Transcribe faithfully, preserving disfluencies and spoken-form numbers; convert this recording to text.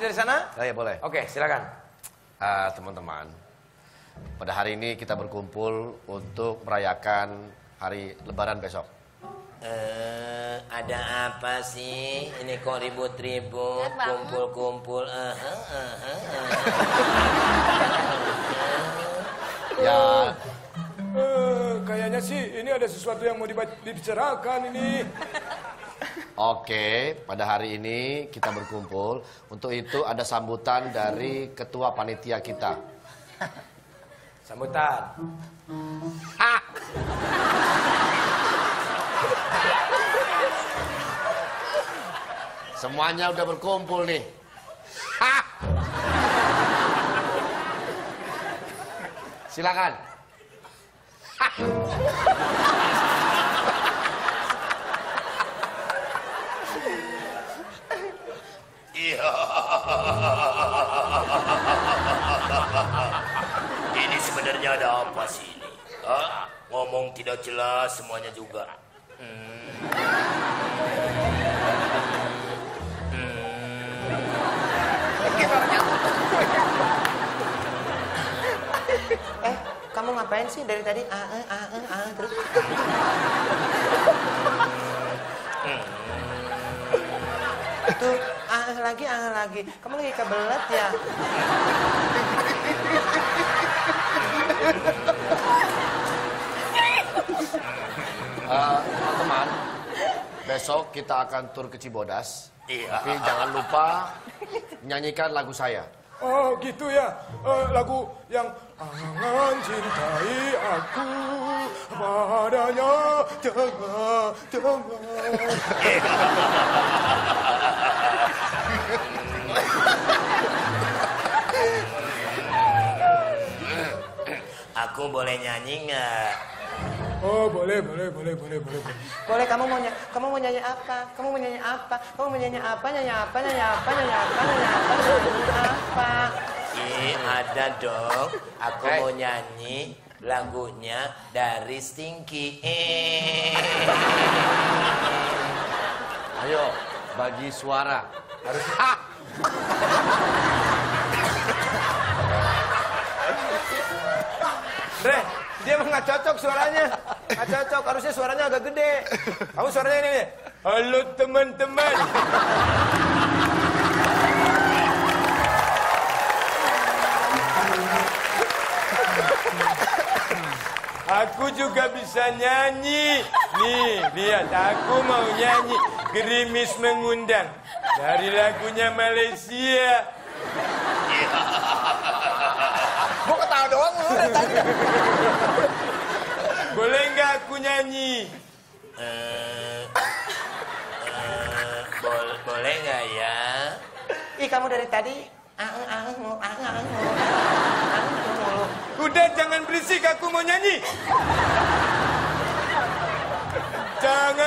dari sana? Oh, ya boleh. Oke, silakan. Uh, teman-teman, pada hari ini kita berkumpul untuk merayakan hari Lebaran besok. Uh, ada apa sih? Ini kok ribut-ribut, kumpul-kumpul. Uh, uh, uh, uh, uh. Ya, Uh, kayaknya sih ini ada sesuatu yang mau dibicarakan ini. Oke, pada hari ini kita berkumpul. Untuk itu ada sambutan dari ketua panitia kita. Sambutan. Ah. Semuanya udah berkumpul nih. Ah. Silakan. Ah. Iya. Ini sebenarnya ada apa sih ini? Hah? Ngomong tidak jelas semuanya juga. Hmm. Hmm. Eh, kamu ngapain sih dari tadi? Ah, ah, ah, ah, terus. Hmm. Itu ah lagi ah lagi. Kamu lagi kebelet ya? Uh, teman-teman, besok kita akan tur ke Cibodas. Iya. Tapi jangan lupa nyanyikan lagu saya. Oh gitu ya, uh, lagu yang angan cintai aku padanya tengah tengah. Aku boleh nyanyi nggak? Oh boleh boleh boleh boleh boleh. Boleh, kamu mau ny- kamu mau nyanyi apa? Kamu mau nyanyi apa? Kamu mau nyanyi apa? Nyanyi apa? Nyanyi apa? Nyanyi apa? Nyanyi apa? Nyanyi apa? Ih, ada dong. Aku Hey. mau nyanyi lagunya dari Stinky. Eh. Ayo, bagi suara. Harus ah. Dre, dia emang nggak cocok suaranya. Nggak cocok, harusnya suaranya agak gede. Kamu suaranya ini nih. Halo teman-teman. Aku juga bisa nyanyi. Nih, lihat aku mau nyanyi Gerimis Mengundang dari lagunya Malaysia. Gua ketawa doang lu dari tadi. Boleh nggak aku nyanyi? Eh, eh, bol- boleh nggak ya? Ih, kamu dari tadi ah ah ah mulu, ah ah mulu, ah mulu. Udah jangan berisik, aku mau nyanyi. Jangan